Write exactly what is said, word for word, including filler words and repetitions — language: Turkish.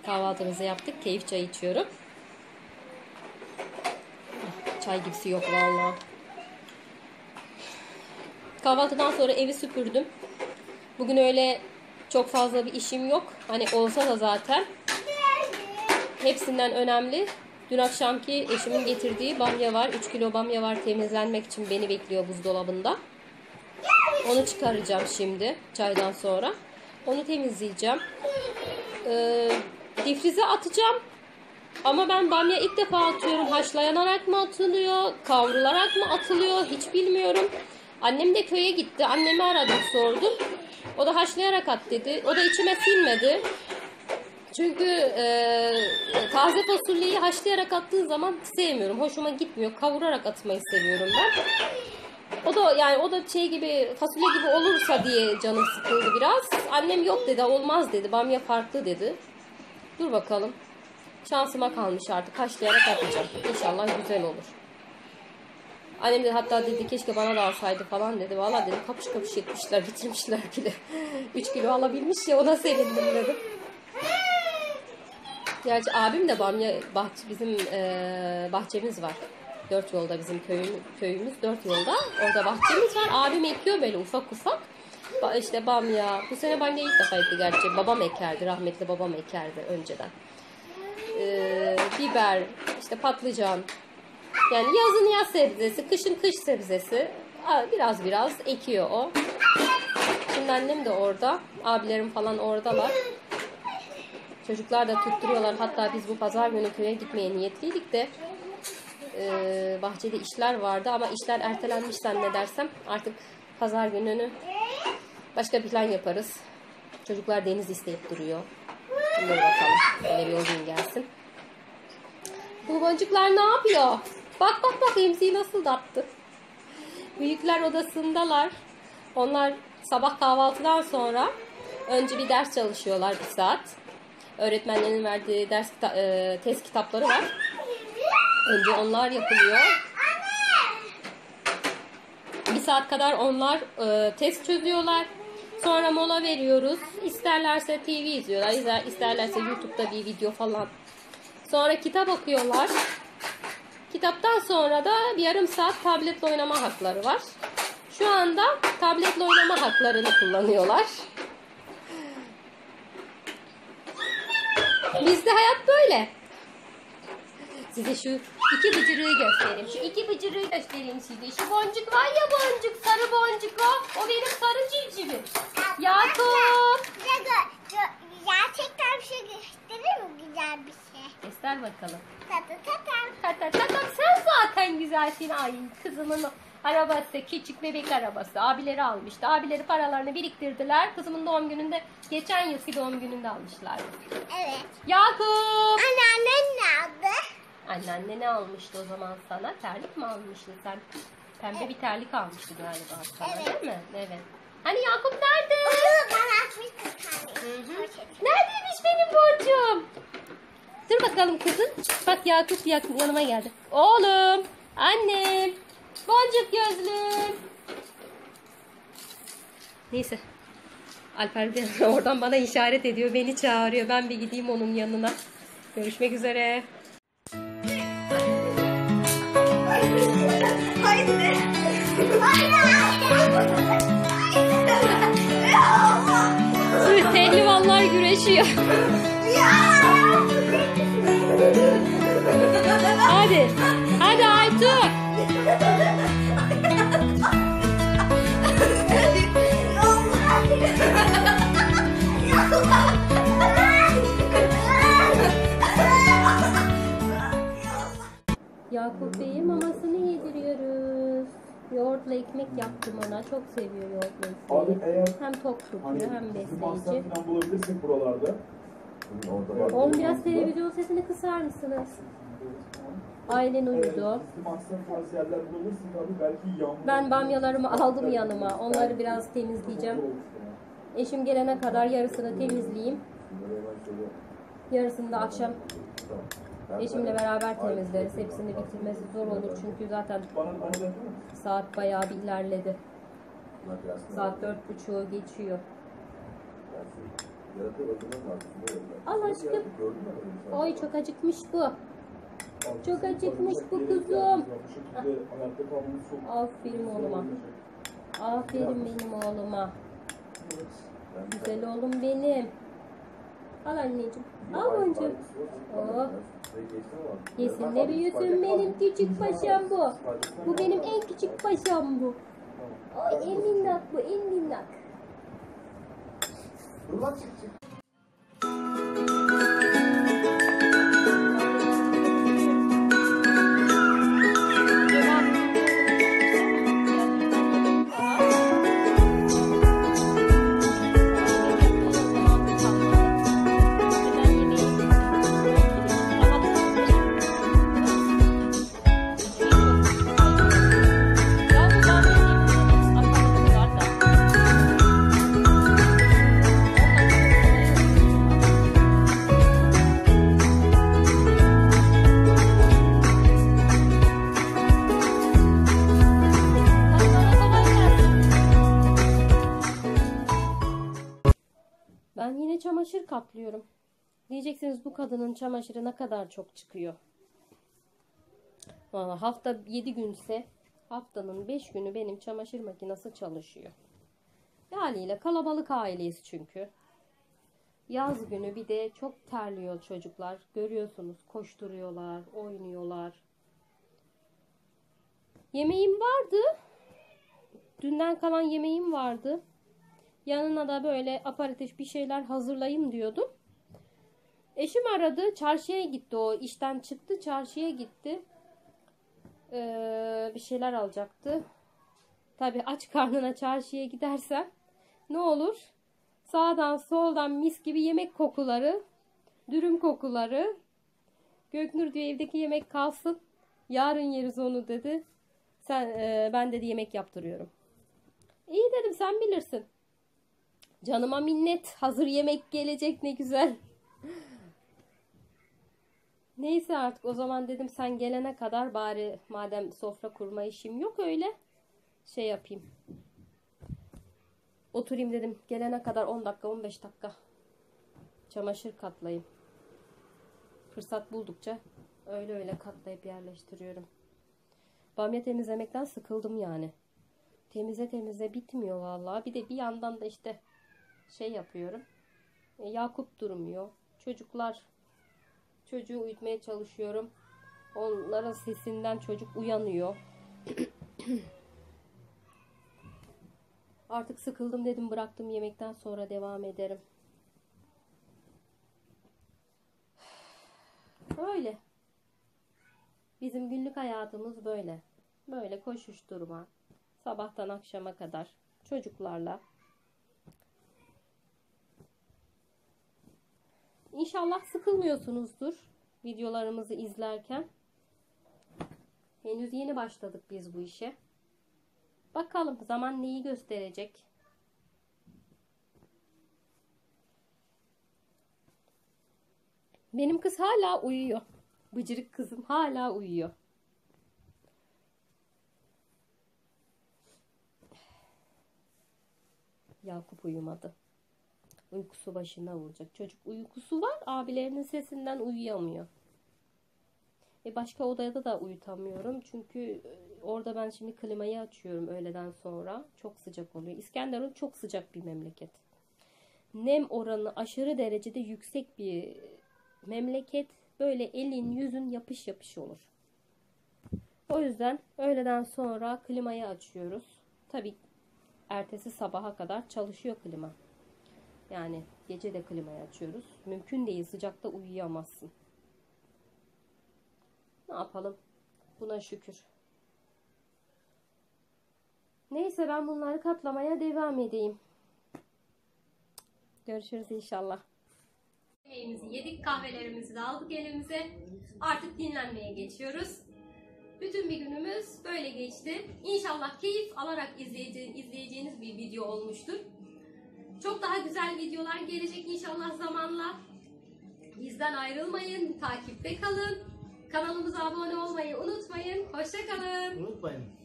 Kahvaltımızı yaptık. Keyif çay içiyorum. Çay gibisi yok vallahi. Kahvaltıdan sonra evi süpürdüm. Bugün öyle çok fazla bir işim yok. Hani olsa da zaten hepsinden önemli. Dün akşamki eşimin getirdiği bamya var. üç kilo bamya var, temizlenmek için beni bekliyor buzdolabında. Onu çıkaracağım şimdi çaydan sonra. Onu temizleyeceğim. Ee, difrize atacağım. Ama ben bamya ilk defa atıyorum. Haşlanarak mı atılıyor? Kavrularak mı atılıyor? Hiç bilmiyorum. Annem de köye gitti. Annemi aradım, sordum. O da haşlayarak at dedi. O da içime sinmedi. Çünkü e, taze fasulyeyi haşlayarak attığın zaman sevmiyorum. Hoşuma gitmiyor. Kavurarak atmayı seviyorum ben. O da yani o da şey gibi, fasulye gibi olursa diye canım sıkıldı biraz. Annem yok dedi, olmaz dedi. Bamya farklı dedi. Dur bakalım. Şansıma kalmış artık. Haşlayarak atacağım. İnşallah güzel olur. Annem de hatta dedi keşke bana da alsaydı falan dedi. Valla dedim kapış kapış yetmişler, bitirmişler bile. üç kilo alabilmiş ya, ona sevindim dedim. Gerçi abim de bamya bahçe, bizim e, bahçemiz var. Dört yolda bizim köyümüz, köyümüz dört yolda. Orada bahçemiz var. Abim ekiyor böyle ufak ufak. Ba işte bamya. Bu sene bamya ilk defa ekti gerçi. Babam ekerdi. Rahmetli babam ekerdi önceden. Ee, biber, işte patlıcan. Yani yazın yaz sebzesi, kışın kış sebzesi. Biraz biraz ekiyor o. Şimdi annem de orada. Abilerim falan oradalar. Çocuklar da tutturuyorlar. Hatta biz bu pazar günü köye gitmeye niyetliydik de e, bahçede işler vardı ama işler ertelenmiş zannedersem. Artık pazar gününü başka bir plan yaparız. Çocuklar deniz isteyip duruyor. Şimdi bakalım. Öyle bir o gün gelsin. Bu boncuklar ne yapıyor? Bak bak bak, emziği nasıl daptı. Büyükler odasındalar. Onlar sabah kahvaltıdan sonra önce bir ders çalışıyorlar bir saat. Öğretmenlerin verdiği ders e, test kitapları var. Önce onlar yapılıyor. Bir saat kadar onlar e, test çözüyorlar. Sonra mola veriyoruz. İsterlerse T V izliyorlar, isterlerse YouTube'da bir video falan. Sonra kitap okuyorlar. Kitaptan sonra da bir yarım saat tabletle oynama hakları var. Şu anda tabletle oynama haklarını kullanıyorlar. Bizde hayat böyle. Size şu iki bıcırığı göstereyim. Şu iki bıcırığı göstereyim size. Şu boncuk var ya, boncuk. Sarı boncuk o. O benim sarı civcivim. Yakup. Gerçekten bir şey gösterir mi? Güzel bir şey. Göster bakalım. Tata tatam. Tata tatam, sen zaten güzelsin. Ay, kızımın arabası, küçük bebek arabası. Abileri almıştı. Abileri paralarını biriktirdiler. Kızımın doğum gününde, geçen yılki doğum gününde almışlardı. Evet. Yakup. Anneannen ne aldı? Anneanne ne almıştı o zaman sana? Terlik mi almıştın sen? Pembe evet. Bir terlik almıştı galiba sana, evet. Değil mi? Evet. Hani Yakup nerede? Bana atmıştı tane. Neredeymiş benim borcum? Dur bakalım kızım. Bak Yakup yanıma geldi. Oğlum. Annem. Boncuk gözlüm. Neyse. Alper de oradan bana işaret ediyor. Beni çağırıyor. Ben bir gideyim onun yanına. Görüşmek üzere. Pehlivanlar güreşiyor. Hadi. Hadi Aytu. Yakup Bey'in mamasını yediriyoruz. Yoğurtla ekmek yaptım ona. Çok seviyor yoğurtla ekmeği. Hem tok tutuyor hani, hem besleyici. Bulabilirsek buralarda. Oğlum biraz televizyon sesini kısar mısınız? Ailen uyudu. Ben bamyalarımı aldım yanıma. Onları biraz temizleyeceğim. Eşim gelene kadar yarısını temizleyeyim. Yarısını da akşam eşimle beraber temizleriz. Hepsini bitirmesi zor olur çünkü zaten saat bayağı bir ilerledi. Saat dört buçuğu geçiyor. Al aşkım. Oy çok acıkmış bu. Çok acıkmış bu kuzum. Aferin oğluma. Aferin benim oğluma. Güzel oğlum benim. Al anneciğim. Al boncuğum. Oh. Yesin de büyüsün benim küçük paşam bu. Bu benim en küçük paşam bu. Oy en minnak bu en minnak. Ben yine çamaşır katlıyorum. Diyeceksiniz bu kadının çamaşırı ne kadar çok çıkıyor. Vallahi hafta yedi günse haftanın beş günü benim çamaşır makinesi çalışıyor. Haliyle kalabalık aileyiz çünkü. Yaz günü bir de çok terliyor çocuklar. Görüyorsunuz koşturuyorlar, oynuyorlar. Yemeğim vardı. Dünden kalan yemeğim vardı. Yanına da böyle aparatif bir şeyler hazırlayayım diyordum. Eşim aradı. Çarşıya gitti o. İşten çıktı. Çarşıya gitti. Ee, bir şeyler alacaktı. Tabii aç karnına çarşıya gidersem ne olur? Sağdan soldan mis gibi yemek kokuları. Dürüm kokuları. Göknur diyor evdeki yemek kalsın. Yarın yeriz onu dedi. Sen, e, ben dedi yemek yaptırıyorum. İyi dedim sen bilirsin. Canıma minnet. Hazır yemek gelecek ne güzel. Neyse artık o zaman dedim sen gelene kadar bari madem sofra kurma işim yok öyle şey yapayım. Oturayım dedim gelene kadar on dakika on beş dakika çamaşır katlayayım. Fırsat buldukça öyle öyle katlayıp yerleştiriyorum. Bamya temizlemekten sıkıldım yani. Temize temize bitmiyor vallahi. Bir de bir yandan da işte şey yapıyorum. E, Yakup durmuyor. Çocuklar çocuğu uyutmaya çalışıyorum. Onların sesinden çocuk uyanıyor. Artık sıkıldım dedim bıraktım yemekten sonra devam ederim. Böyle. Bizim günlük hayatımız böyle. Böyle koşuşturma. Sabahtan akşama kadar çocuklarla. İnşallah sıkılmıyorsunuzdur videolarımızı izlerken. Henüz yeni başladık biz bu işe. Bakalım zaman neyi gösterecek. Benim kız hala uyuyor. Bıcırık kızım hala uyuyor. Yakup uyumadı. Uykusu başına vuracak. Çocuk uykusu var. Abilerinin sesinden uyuyamıyor. E başka odada da uyutamıyorum. Çünkü orada ben şimdi klimayı açıyorum öğleden sonra. Çok sıcak oluyor. İskenderun çok sıcak bir memleket. Nem oranı aşırı derecede yüksek bir memleket. Böyle elin yüzün yapış yapış olur. O yüzden öğleden sonra klimayı açıyoruz. Tabii ertesi sabaha kadar çalışıyor klima. Yani gece de klimayı açıyoruz. Mümkün değil sıcakta uyuyamazsın. Ne yapalım? Buna şükür. Neyse ben bunları katlamaya devam edeyim. Görüşürüz inşallah. Yemeğimizi yedik, kahvelerimizi de aldık elimize. Artık dinlenmeye geçiyoruz. Bütün bir günümüz böyle geçti. İnşallah keyif alarak izleyeceğiniz, izleyeceğiniz bir video olmuştur. Çok daha güzel videolar gelecek inşallah zamanla. Bizden ayrılmayın, takipte kalın. Kanalımıza abone olmayı unutmayın. Hoşça kalın. Unutmayın.